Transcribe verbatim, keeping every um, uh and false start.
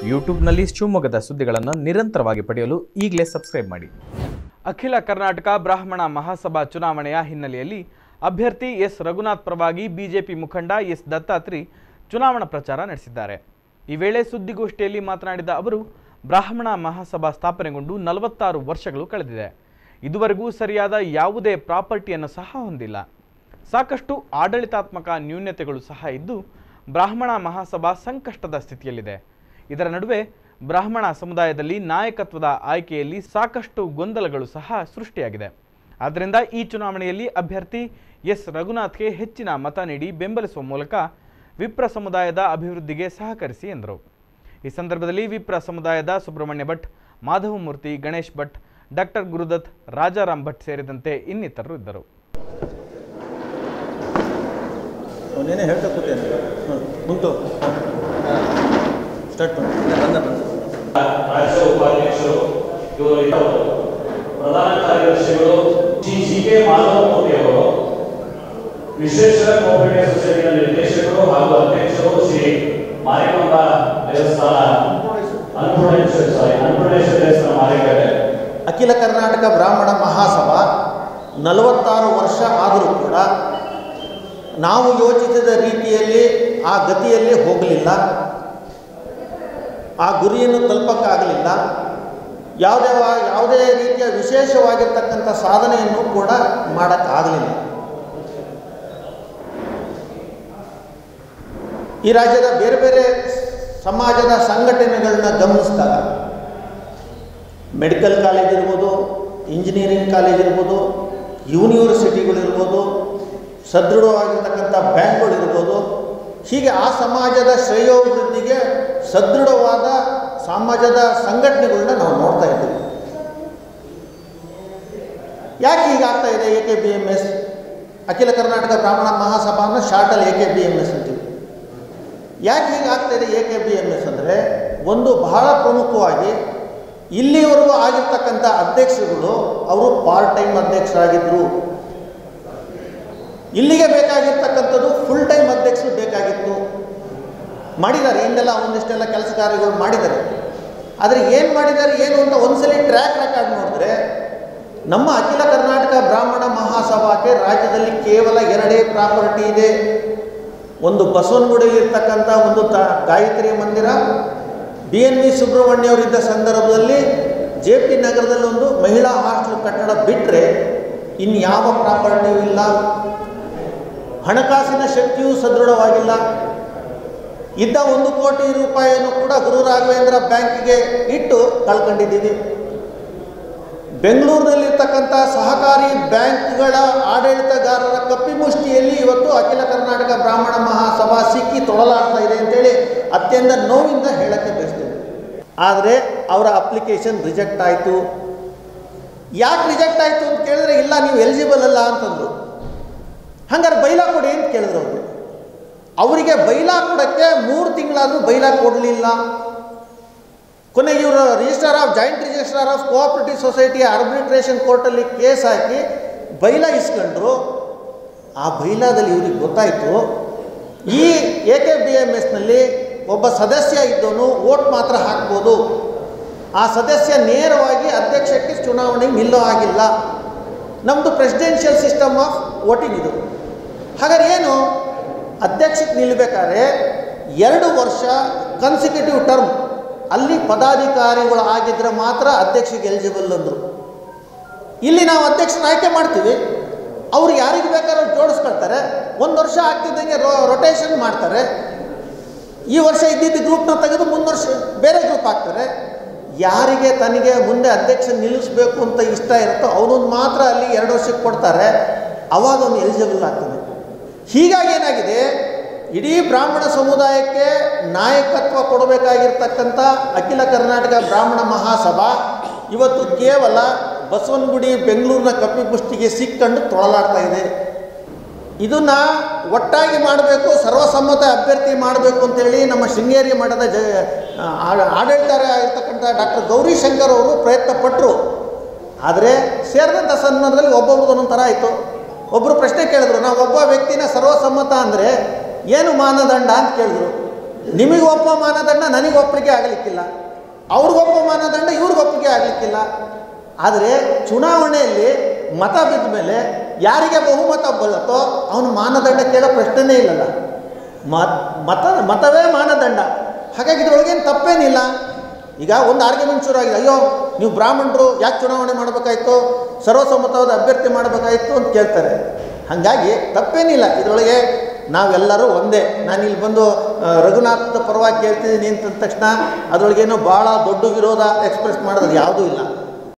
ಯೂಟ್ಯೂಬ್ನಲ್ಲಿ ಶಿವಮೊಗ್ಗದ ಸುದ್ದಿಗಳನ್ನು ನಿರಂತರವಾಗಿ ಪಡೆಯಲು ಈಗಲೇ ಸಬ್ಸ್ಕ್ರೈಬ್ ಮಾಡಿ. ಅಖಿಲ ಕರ್ನಾಟಕ ಬ್ರಾಹ್ಮಣ ಮಹಾಸಭಾ ಚುನಾವಣೆಯ ಹಿನ್ನೆಲೆಯಲ್ಲಿ ಅಭ್ಯರ್ಥಿ ಎಸ್ ರಘುನಾಥ್ ಪರವಾಗಿ ಬಿಜೆಪಿ ಮುಖಂಡ ಎಸ್ ದತ್ತಾತ್ರಿ ಚುನಾವಣಾ ಪ್ರಚಾರ ನಡೆಸಿದ್ದಾರೆ. ಈ ವೇಳೆ ಸುದ್ದಿಗೋಷ್ಠಿಯಲ್ಲಿ ಮಾತನಾಡಿದ ಅವರು, ಬ್ರಾಹ್ಮಣ ಮಹಾಸಭಾ ಸ್ಥಾಪನೆಗೊಂಡು ನಲವತ್ತಾರು ವರ್ಷಗಳು ಕಳೆದಿದೆ. ಇದುವರೆಗೂ ಸರಿಯಾದ ಯಾವುದೇ ಪ್ರಾಪರ್ಟಿಯನ್ನು ಸಹ ಹೊಂದಿಲ್ಲ. ಸಾಕಷ್ಟು ಆಡಳಿತಾತ್ಮಕ ನ್ಯೂನತೆಗಳು ಸಹ ಇದ್ದು ಬ್ರಾಹ್ಮಣ ಮಹಾಸಭಾ ಸಂಕಷ್ಟದ ಸ್ಥಿತಿಯಲ್ಲಿದೆ. ಇದರ ನಡುವೆ ಬ್ರಾಹ್ಮಣ ಸಮುದಾಯದಲ್ಲಿ ನಾಯಕತ್ವದ ಆಯ್ಕೆಯಲ್ಲಿ ಸಾಕಷ್ಟು ಗೊಂದಲಗಳು ಸಹ ಸೃಷ್ಟಿಯಾಗಿದೆ. ಆದ್ದರಿಂದ ಈ ಚುನಾವಣೆಯಲ್ಲಿ ಅಭ್ಯರ್ಥಿ ಎಸ್ ರಘುನಾಥ್ಗೆ ಹೆಚ್ಚಿನ ಮತ ನೀಡಿ ಬೆಂಬಲಿಸುವ ಮೂಲಕ ವಿಪ್ರ ಸಮುದಾಯದ ಅಭಿವೃದ್ಧಿಗೆ ಸಹಕರಿಸಿ ಎಂದರು. ಈ ಸಂದರ್ಭದಲ್ಲಿ ವಿಪ್ರ ಸಮುದಾಯದ ಸುಬ್ರಹ್ಮಣ್ಯ ಭಟ್, ಮಾಧವಮೂರ್ತಿ, ಗಣೇಶ್ ಭಟ್, ಡಾಕ್ಟರ್ ಗುರುದತ್, ರಾಜಾರಾಮ್ ಭಟ್ ಸೇರಿದಂತೆ ಇನ್ನಿತರರು ಇದ್ದರು. ಅವನೇನೇ ಹೇಳ್ತಾ ಕೂತೇನೆ ಮುಂತು ಸ್ಟಾರ್ಟ್ ಮಾಡಿ. ರಾಜ್ಯ ಉಪಾಧ್ಯಕ್ಷರು, ಪ್ರಧಾನ ಕಾರ್ಯದರ್ಶಿಗಳು ಶ್ರೀ ಜಿ ಕೆ ಮಾಧವಮೂರ್ತಿ ಅವರು, ವಿಶ್ವೇಶ್ವರ ಕೋಆಪರೇಟಿವ್ ಸೊಸೈಟಿಯ ನಿರ್ದೇಶಕರು ಹಾಗೂ ಅಧ್ಯಕ್ಷರು ಶ್ರೀ ಮಾರಿಕಾಂಬ ದೇವಸ್ಥಾನ ಅನ್ನಪೂರ್ಣೇಶ್ವರ ಸಾರಿ ಅನ್ನಪೂರ್ಣೇಶ್ವರ ದೇವಸ್ಥಾನ ಮಾರಿಕಟ್ಟೆ. ಅಖಿಲ ಕರ್ನಾಟಕ ಬ್ರಾಹ್ಮಣ ಮಹಾಸಭಾ ನಲವತ್ತಾರು ವರ್ಷ ಆದರೂ ಕೂಡ ನಾವು ಯೋಚಿಸಿದ ರೀತಿಯಲ್ಲಿ ಆ ಗತಿಯಲ್ಲಿ ಹೋಗಲಿಲ್ಲ, ಆ ಗುರಿಯನ್ನು ತಲುಪಕ್ಕಾಗಲಿಲ್ಲ. ಯಾವುದೇ ಯಾವುದೇ ರೀತಿಯ ವಿಶೇಷವಾಗಿರ್ತಕ್ಕಂಥ ಸಾಧನೆಯನ್ನು ಕೂಡ ಮಾಡೋಕ್ಕಾಗಲಿಲ್ಲ. ಈ ರಾಜ್ಯದ ಬೇರೆ ಬೇರೆ ಸಮಾಜದ ಸಂಘಟನೆಗಳನ್ನ ಗಮನಿಸಿದಾಗ ಮೆಡಿಕಲ್ ಕಾಲೇಜ್ ಇರ್ಬೋದು, ಇಂಜಿನಿಯರಿಂಗ್ ಕಾಲೇಜ್ ಇರ್ಬೋದು, ಯೂನಿವರ್ಸಿಟಿಗಳಿರ್ಬೋದು, ಸದೃಢವಾಗಿರ್ತಕ್ಕಂಥ ಬ್ಯಾಂಕ್ಗಳಿರ್ಬೋದು, ಹೀಗೆ ಆ ಸಮಾಜದ ಶ್ರೇಯೋಭಿವೃದ್ಧಿಗೆ ಸದೃಢವಾದ ಸಮಾಜದ ಸಂಘಟನೆಗಳನ್ನ ನಾವು ನೋಡ್ತಾ ಇದ್ದೀವಿ. ಯಾಕೆ ಹೀಗಾಗ್ತಾ ಇದೆ? A K B M S, Akhila Karnataka Brahmana ಮಹಾಸಭಾನ ಶಾರ್ಟಲ್ಲಿ A K B M S ಅಂತೀವಿ. ಯಾಕೆ ಹೀಗಾಗ್ತಾ ಇದೆ A K B M S ಅಂದರೆ, ಒಂದು ಬಹಳ ಪ್ರಮುಖವಾಗಿ ಇಲ್ಲಿವರೆಗೂ ಆಗಿರ್ತಕ್ಕಂಥ ಅಧ್ಯಕ್ಷರುಗಳು ಅವರು ಪಾರ್ಟ್ ಟೈಮ್ ಅಧ್ಯಕ್ಷರಾಗಿದ್ದರು. ಇಲ್ಲಿಗೆ ಬೇಕಾಗಿರ್ತಕ್ಕಂಥದ್ದು ಫುಲ್ ಟೈಮ್ ಅಧ್ಯಕ್ಷರು ಬೇಕಾಗಿತ್ತು. ಮಾಡಿದ್ದಾರೆ, ಹಿಂದೆಲ್ಲ ಒಂದಿಷ್ಟೆಲ್ಲ ಕೆಲಸ ಕಾರ್ಯಗಳು ಮಾಡಿದ್ದಾರೆ. ಆದರೆ ಏನು ಮಾಡಿದ್ದಾರೆ ಏನು ಅಂತ ಒಂದ್ಸಲಿ ಟ್ರ್ಯಾಕ್ ರೆಕಾರ್ಡ್ ನೋಡಿದ್ರೆ, ನಮ್ಮ ಅಖಿಲ ಕರ್ನಾಟಕ ಬ್ರಾಹ್ಮಣ ಮಹಾಸಭಾಕ್ಕೆ ರಾಜ್ಯದಲ್ಲಿ ಕೇವಲ ಎರಡೇ ಪ್ರಾಪರ್ಟಿ ಇದೆ. ಒಂದು ಬಸವನಗುಡಿಯಲ್ಲಿ ಇರ್ತಕ್ಕಂಥ ಒಂದು ತ ಗಾಯತ್ರಿ ಮಂದಿರ, ಬಿ ಎನ್ ವಿ ಸುಬ್ರಹ್ಮಣ್ಯ ಅವರಿದ್ದ ಸಂದರ್ಭದಲ್ಲಿ ಜೆ ಪಿ ನಗರದಲ್ಲಿ ಒಂದು ಮಹಿಳಾ ಹಾಸ್ಟೆಲ್ ಕಟ್ಟಡ ಬಿಟ್ಟರೆ ಇನ್ಯಾವ ಪ್ರಾಪರ್ಟಿಯೂ ಇಲ್ಲ. ಹಣಕಾಸಿನ ಶಕ್ತಿಯೂ ಸದೃಢವಾಗಿಲ್ಲ. ಇದ್ದ ಒಂದು ಕೋಟಿ ರೂಪಾಯಿಯನ್ನು ಕೂಡ ಗುರು ರಾಘವೇಂದ್ರ ಬ್ಯಾಂಕಿಗೆ ಇಟ್ಟು ಕಳ್ಕೊಂಡಿದ್ದೀವಿ. ಬೆಂಗಳೂರಿನಲ್ಲಿರ್ತಕ್ಕಂಥ ಸಹಕಾರಿ ಬ್ಯಾಂಕ್ಗಳ ಆಡಳಿತಗಾರರ ಕಪ್ಪಿಮುಷ್ಟಿಯಲ್ಲಿ ಇವತ್ತು ಅಖಿಲ ಕರ್ನಾಟಕ ಬ್ರಾಹ್ಮಣ ಮಹಾಸಭಾ ಸಿಕ್ಕಿ ತೊಳಲಾಡ್ತಾ ಇದೆ ಅಂತೇಳಿ ಅತ್ಯಂತ ನೋವಿಂದ ಹೇಳಕ್ಕೆ ಬಯಸ್ತೇವೆ. ಆದರೆ ಅವರ ಅಪ್ಲಿಕೇಶನ್ ರಿಜೆಕ್ಟ್ ಆಯಿತು. ಯಾಕೆ ರಿಜೆಕ್ಟ್ ಆಯಿತು ಅಂತ ಕೇಳಿದ್ರೆ, ಇಲ್ಲ ನೀವು ಎಲಿಜಿಬಲ್ ಅಲ್ಲ ಅಂತಂದರು. ಹಂಗಾರೆ ಬೈಲಾ ಕೊಡಿ ಅಂತ ಕೇಳಿದ್ರು ಅವರು. ಅವರಿಗೆ ಬೈಲಾ ಕೊಡೋಕ್ಕೆ ಮೂರು ತಿಂಗಳಾದರೂ ಬೈಲಾ ಕೊಡಲಿಲ್ಲ. ಕೊನೆಗೆ ಇವರು registrar of joint registrar of cooperative ಸೊಸೈಟಿಯ ಆರ್ಬಿಟ್ರೇಷನ್ ಕೋರ್ಟಲ್ಲಿ ಕೇಸ್ ಹಾಕಿ ಬೈಲಾ ಇಸ್ಕೊಂಡ್ರು. ಆ ಬೈಲಾದಲ್ಲಿ ಇವ್ರಿಗೆ ಗೊತ್ತಾಯಿತು, ಈ ಎ ಕೆ ಬಿ ಎಮ್ ಎಸ್ನಲ್ಲಿ ಒಬ್ಬ ಸದಸ್ಯ ಇದ್ದವನು ವೋಟ್ ಮಾತ್ರ ಹಾಕ್ಬೋದು, ಆ ಸದಸ್ಯ ನೇರವಾಗಿ ಅಧ್ಯಕ್ಷಕ್ಕೆ ಚುನಾವಣೆಗೆ ನಿಲ್ಲೋ ಆಗಿಲ್ಲ. ನಮ್ಮದು ಪ್ರೆಸಿಡೆನ್ಷಿಯಲ್ ಸಿಸ್ಟಮ್ ಆಫ್ ವೋಟಿಂಗ್ ಇದು. ಹಾಗಾದ್ರೆ ಏನು, ಅಧ್ಯಕ್ಷಕ್ಕೆ ನಿಲ್ಲಬೇಕಾದ್ರೆ ಎರಡು ವರ್ಷ ಕನ್ಸಿಕ್ಯೂಟಿವ್ ಟರ್ಮ್ ಅಲ್ಲಿ ಪದಾಧಿಕಾರಿಗಳು ಆಗಿದ್ದರೆ ಮಾತ್ರ ಅಧ್ಯಕ್ಷಕ್ಕೆ ಎಲಿಜಿಬಲ್ ಅಂದರು. ಇಲ್ಲಿ ನಾವು ಅಧ್ಯಕ್ಷನ ಆಯ್ಕೆ ಮಾಡ್ತೀವಿ, ಅವ್ರು ಯಾರಿಗೆ ಬೇಕಾದ್ರೂ ಜೋಡಿಸ್ಕೊಳ್ತಾರೆ. ಒಂದು ವರ್ಷ ಆಗ್ತಿದ್ದಂಗೆ ರೋ ರೊಟೇಷನ್ ಮಾಡ್ತಾರೆ. ಈ ವರ್ಷ ಇದ್ದಿದ್ದು ಗ್ರೂಪ್ನ ತೆಗೆದು ಮುಂದೆ ವರ್ಷ ಬೇರೆ ಗ್ರೂಪ್ ಹಾಕ್ತಾರೆ. ಯಾರಿಗೆ ತನಗೆ ಮುಂದೆ ಅಧ್ಯಕ್ಷ ನಿಲ್ಲಿಸಬೇಕು ಅಂತ ಇಷ್ಟ ಇರುತ್ತೋ ಅವನೊಂದು ಮಾತ್ರ ಅಲ್ಲಿ ಎರಡು ವರ್ಷಕ್ಕೆ ಕೊಡ್ತಾರೆ. ಅವಾಗ ಅವನು ಎಲಿಜಿಬಲ್ ಆಗ್ತದೆ. ಹೀಗಾಗಿ ಏನಾಗಿದೆ, ಇಡೀ ಬ್ರಾಹ್ಮಣ ಸಮುದಾಯಕ್ಕೆ ನಾಯಕತ್ವ ಕೊಡಬೇಕಾಗಿರ್ತಕ್ಕಂಥ ಅಖಿಲ ಕರ್ನಾಟಕ ಬ್ರಾಹ್ಮಣ ಮಹಾಸಭಾ ಇವತ್ತು ಕೇವಲ ಬಸವನಗುಡಿ ಬೆಂಗಳೂರಿನ ಕಪ್ಪಿಪುಷ್ಟಿಗೆ ಸಿಕ್ಕೊಂಡು ತೊಳಲಾಡ್ತಾ ಇದೆ. ಇದನ್ನು ಒಟ್ಟಾಗಿ ಮಾಡಬೇಕು, ಸರ್ವಸಮ್ಮತ ಅಭ್ಯರ್ಥಿ ಮಾಡಬೇಕು ಅಂತೇಳಿ ನಮ್ಮ ಶೃಂಗೇರಿ ಮಠದ ಜ ಆಡಳಿತ ಆಗಿರ್ತಕ್ಕಂಥ ಡಾಕ್ಟರ್ ಗೌರಿಶಂಕರ್ ಅವರು ಪ್ರಯತ್ನ ಪಟ್ಟರು. ಆದರೆ ಸೇರಿದಂಥ ಸಂದರ್ಭದಲ್ಲಿ ಒಬ್ಬೊಬ್ರದ್ದು ಒಂದೊಂದು ಥರ ಆಯಿತು. ಒಬ್ಬರು ಪ್ರಶ್ನೆ ಕೇಳಿದ್ರು, ನಾವು ಒಬ್ಬ ವ್ಯಕ್ತಿನ ಸರ್ವಸಮ್ಮತ ಅಂದರೆ ಏನು ಮಾನದಂಡ ಅಂತ ಕೇಳಿದ್ರು. ನಿಮಗೆ ಒಪ್ಪ ಮಾನದಂಡ ನನಗೆ ಒಪ್ಪಲಿಕ್ಕೆ ಆಗಲಿಕ್ಕಿಲ್ಲ, ಅವ್ರಿಗೊಪ್ಪ ಮಾನದಂಡ ಇವ್ರಿಗೆ ಒಪ್ಪಿಗೆ ಆಗಲಿಕ್ಕಿಲ್ಲ. ಆದರೆ ಚುನಾವಣೆಯಲ್ಲಿ ಮತ ಬಿದ್ದ ಮೇಲೆ ಯಾರಿಗೆ ಬಹುಮತ ಬರುತ್ತೋ ಅವನು ಮಾನದಂಡ ಕೇಳೋ ಪ್ರಶ್ನೆನೇ ಇಲ್ಲಲ್ಲ. ಮತ ಮತ ಮತವೇ ಮಾನದಂಡ. ಹಾಗಾಗಿ ಇದ್ರೊಳಗೇನು ತಪ್ಪೇನಿಲ್ಲ. ಈಗ ಒಂದು ಆರ್ಗ್ಯುಮೆಂಟ್ ಶುರು ಆಗಿದೆ, ಅಯ್ಯೋ ನೀವು ಬ್ರಾಹ್ಮಣರು ಯಾಕೆ ಚುನಾವಣೆ ಮಾಡಬೇಕಾಯ್ತು, ಸರ್ವಸಮ್ಮತವಾದ ಅಭ್ಯರ್ಥಿ ಮಾಡಬೇಕಾಯ್ತು ಅಂತ ಕೇಳ್ತಾರೆ. ಹಾಗಾಗಿ ತಪ್ಪೇನಿಲ್ಲ ಇದರೊಳಗೆ, ನಾವೆಲ್ಲರೂ ಒಂದೇ. ನಾನಿಲ್ಲಿ ಬಂದು ರಘುನಾಥ್ ಪರವಾಗಿ ಕೇಳ್ತಿದ್ದೀನಿ ಅಂತಂದ ತಕ್ಷಣ ಅದರೊಳಗೇನೋ ಭಾಳ ದೊಡ್ಡ ವಿರೋಧ ಎಕ್ಸ್ಪ್ರೆಸ್ ಮಾಡೋದು ಯಾವುದೂ ಇಲ್ಲ.